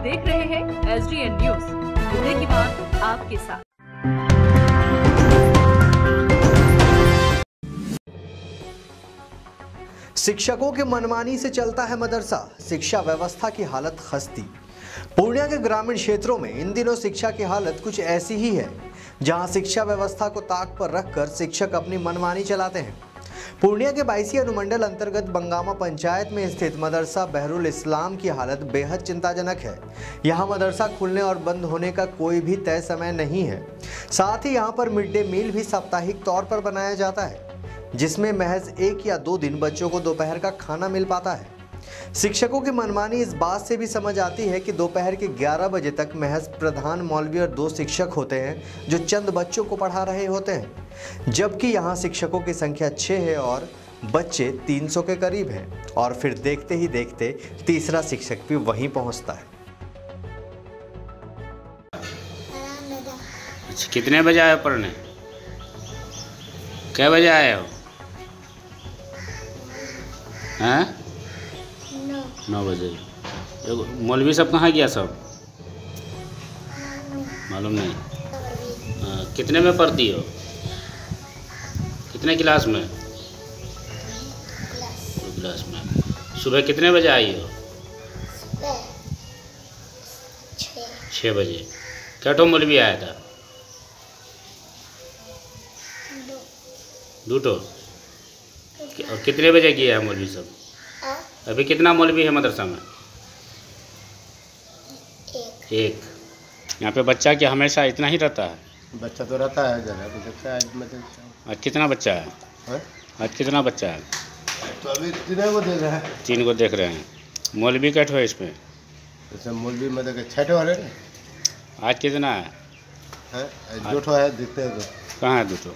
देख रहे हैं SDN न्यूज, मुद्दे की बात आपके साथ। शिक्षकों की मनमानी से चलता है मदरसा, शिक्षा व्यवस्था की हालत खस्ती। पूर्णिया के ग्रामीण क्षेत्रों में इन दिनों शिक्षा की हालत कुछ ऐसी ही है, जहां शिक्षा व्यवस्था को ताक पर रखकर शिक्षक अपनी मनमानी चलाते हैं। पूर्णिया के 22 अनुमंडल अंतर्गत बंगामा पंचायत में स्थित मदरसा बहरुल इस्लाम की हालत बेहद चिंताजनक है। यहां मदरसा खुलने और बंद होने का कोई भी तय समय नहीं है। साथ ही यहां पर मिड डे मील भी साप्ताहिक तौर पर बनाया जाता है, जिसमें महज 1 या 2 दिन बच्चों को दोपहर का खाना मिल पाता है। शिक्षकों की मनमानी इस बात से भी समझ आती है कि दोपहर के 11 बजे तक महज प्रधान मौलवी और 2 शिक्षक होते हैं जो चंद बच्चों को पढ़ा रहे होते हैं, जबकि यहाँ शिक्षकों की संख्या 6 है और बच्चे 300 के करीब हैं। और फिर देखते ही देखते तीसरा शिक्षक भी वहीं पहुँचता है। अच्छा, कितने बजे आए पढ़ने? कै बजे आए हो? हैं? 9 बजे। मौलवी सब कहाँ गया सब? मालूम नहीं। कितने में पढ़ती हो? कितने क्लास में? 2 क्लास में। सुबह कितने बजे आई हो? 6 बजे। क्या तो मौलवी आया था? 2 और कितने बजे गया है मौलवी सब? अभी कितना मौलवी है मदरसा में? 1। यहाँ पे बच्चा क्या हमेशा इतना ही रहता है? बच्चा तो रहता है ज़्यादा। आज कितना बच्चा है? आज कितना बच्चा है? तो अभी 3 को देख रहे हैं। 3 को देख रहे हैं। मौलवी कैट हो इसमें? जैसे मौलवी मतलब 6 ठो है। आज कितना है? 2 ठो है, दिखते हैं। कहाँ है 2 ठो?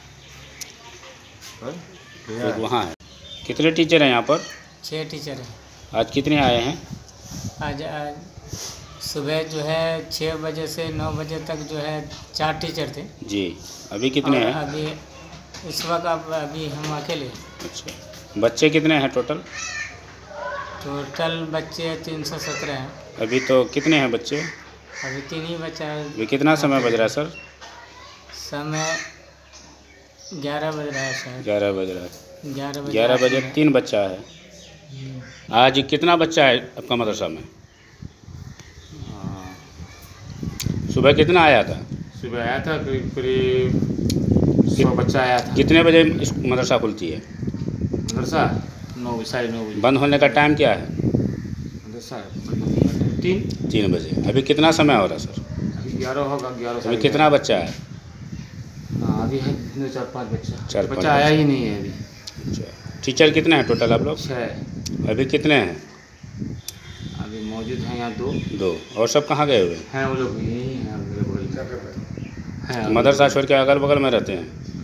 एक वहाँ है। कितने टीचर हैं यहाँ पर? 6 टीचर हैं। आज कितने आए हैं? आज सुबह जो है 6 बजे से 9 बजे तक जो है 4 टीचर थे जी। अभी कितने हैं? अभी इस वक्त अभी हम अकेले। अच्छा, बच्चे कितने हैं टोटल? टोटल बच्चे 317 हैं। अभी तो कितने हैं बच्चे? अभी 3 ही बच्चा है। अभी कितना समय बज रहा है सर? समय 11 बज रहा है शायद। 11 बज रहा है। 11 बजे 3 बच्चा है। आज कितना बच्चा है आपका मदरसा में? सुबह कितना आया था? सुबह आया था करीब 100 बच्चा आया था। कितने बजे मदरसा खुलती है? मदरसा 9 साढ़े 9 बजे। बंद होने का टाइम क्या है? मदरसा 3 बजे। अभी कितना समय हो रहा है सर? अभी 11 होगा। 11 अभी कितना बच्चा है? अभी है 4-5 बच्चा। 4-5 बच्चा आया ही नहीं है अभी। अच्छा, टीचर कितने हैं टोटल आप लोग? 6। अभी कितने हैं? अभी मौजूद हैं यहाँ 2। और सब कहाँ गए हुए हैं? वो लोग यही हैं, मेरे बगल में हैं। मदरसा छोड़ के अगल बगल में रहते हैं?